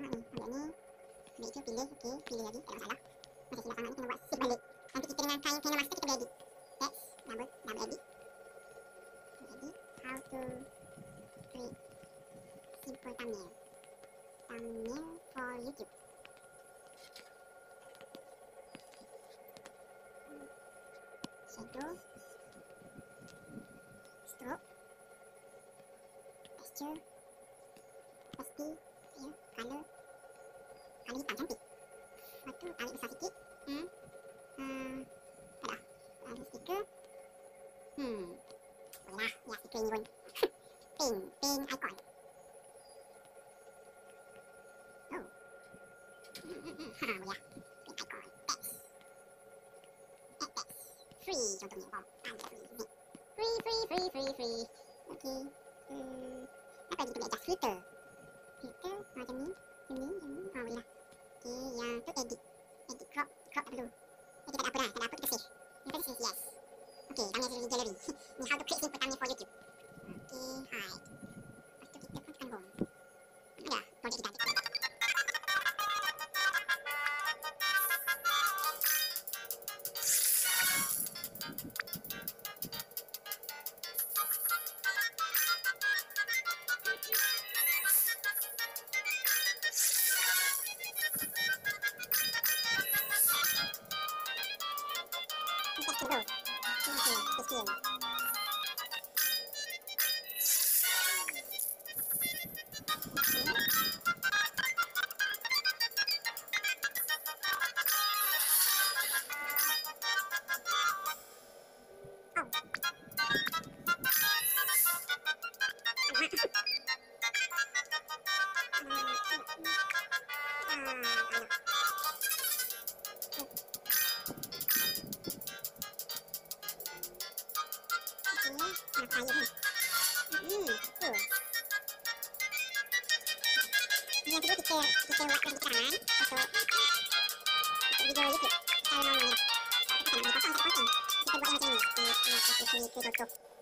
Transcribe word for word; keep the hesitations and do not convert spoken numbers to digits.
lama ni. Ambil ni. Ambil itu, pilih. Okey, pilih lagi. Tak ada masalah. Macam silap lama ni kena buat save balik. Nanti kita dengan kain Pen Master kita boleh edit. Text, double, double edit. Edit. How to create simple thumbnail. Thumbnail for YouTube. Shadow. Stroke. Texture. Pasti. Ya, color. Color hitam cantik. Lepas tu tarik besar sikit. Hmm. Hmm. Tak dah. Ada stiker. Hmm. Boleh lah. Ya, stiker ni pun. Pink. Pink icon. Oh. Hmm, hmm, hmm. Ha, boleh lah. Pink icon. Text. Add text. Free contohnya. Wow. Ada free. Ni. Free, free, free, free, free. Okay. Hmm. Apa lagi kita boleh adjust? Filter. Filter. Macam ni. Macam ni. Macam ni. Ha, boleh lah. Okay. Yang tu edit. Edit crop. Crop tak perlu. Eh, kita tak apa dah. Tak ada apa kita save. Kita save. Yes. Okay. Thumbnail dari gallery. Ni how to create simple thumbnail for YouTube. Okay. Hide. Lepas tu kita pun tekan home. Ada. Project kita. Kita go. Okay, kecil. Yang kedua kita kita buat lagi keterangan untuk untuk video YouTube. Kalau mau ni, kita nak boleh potong, kita potong. Kita buat yang macam ni. Kita kita kita tutup.